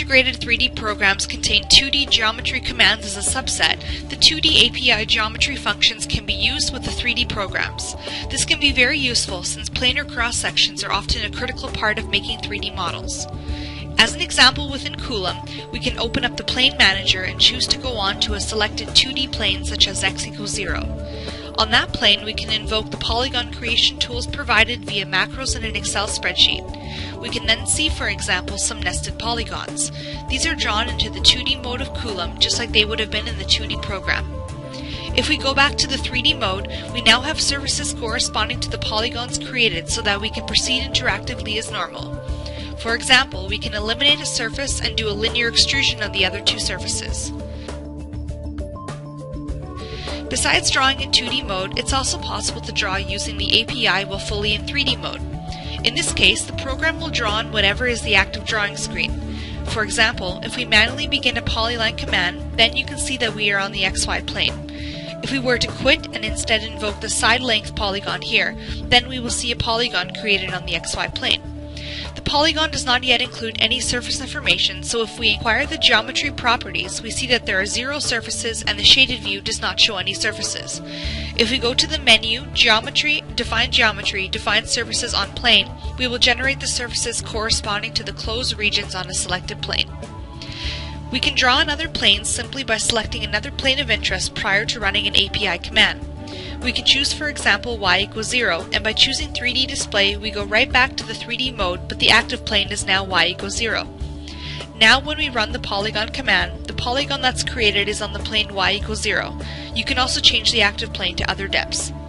integrated 3D programs contain 2D geometry commands as a subset, the 2D API geometry functions can be used with the 3D programs. This can be very useful since planar cross-sections are often a critical part of making 3D models. As an example within Coulomb, we can open up the plane manager and choose to go on to a selected 2D plane such as x equals 0. On that plane, we can invoke the polygon creation tools provided via macros in an Excel spreadsheet. We can then see, for example, some nested polygons. These are drawn into the 2D mode of Coulomb just like they would have been in the 2D program. If we go back to the 3D mode, we now have surfaces corresponding to the polygons created so that we can proceed interactively as normal. For example, we can eliminate a surface and do a linear extrusion of the other two surfaces. Besides drawing in 2D mode, it's also possible to draw using the API while fully in 3D mode. In this case, the program will draw on whatever is the active drawing screen. For example, if we manually begin a polyline command, then you can see that we are on the XY plane. If we were to quit and instead invoke the side length polygon here, then we will see a polygon created on the XY plane. The polygon does not yet include any surface information, so if we inquire the geometry properties, we see that there are 0 surfaces and the shaded view does not show any surfaces. If we go to the menu, Geometry, Define Surfaces on Plane, we will generate the surfaces corresponding to the closed regions on a selected plane. We can draw on other planes simply by selecting another plane of interest prior to running an API command. We can choose, for example, y equals 0, and by choosing 3D display, we go right back to the 3D mode, but the active plane is now y equals 0. Now when we run the polygon command, the polygon that's created is on the plane y equals 0. You can also change the active plane to other depths.